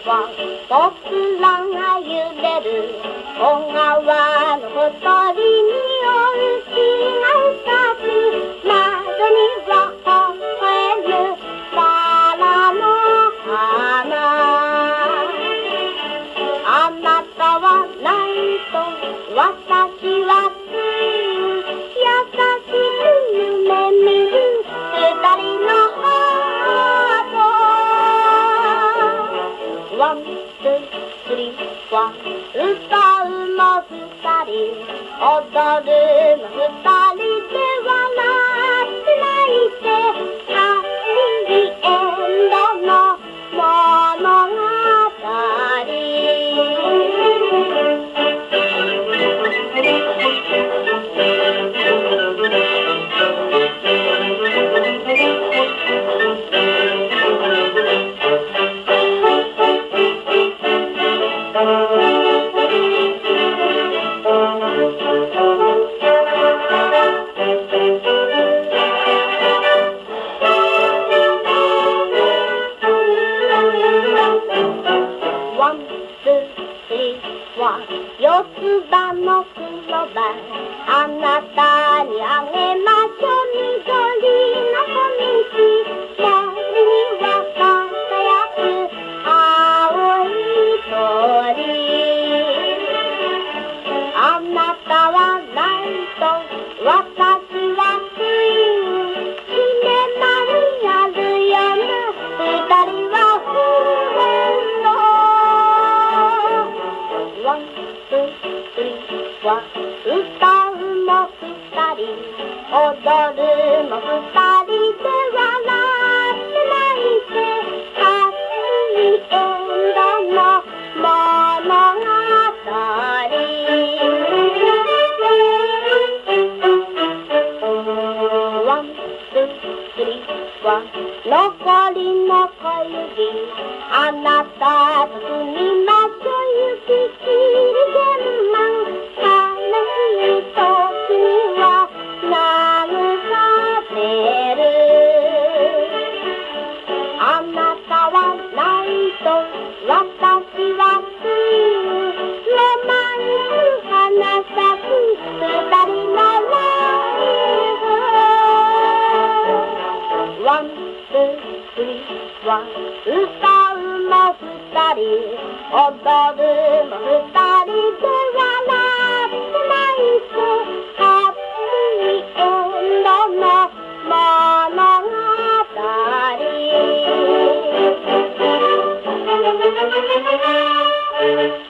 は僕らが揺れる小川のほとりにお家が2つ、窓には微笑むバラの花。あなたはないと私はつい優しく夢見る二人のハート。ワン、ツー、スリー、ワン。歌うも二人、踊るも二人で笑って泣いて、ハッピーエンドの物語。四つ葉のクローバー、あなたにあげましょう。緑の小道、森には輝く青い鳥。あなたはないと私はついシネマにあるような二人はフレンド。ワン、ツー、スリー、ワン。歌うも二人、踊るも二人で笑って泣いて、ハッピーエンドの物語。ワン、ツー、スリー、ワン。残りの小指、あなたと住みましょう。雪切り玄満、悲しい時には慰める。あなたはないと私はついロマンス花咲く二人のライフ。ワン、ツー、スリー、ワン。歌うも二人、踊るも二人で笑って泣いて、ハッピーエンドの物語。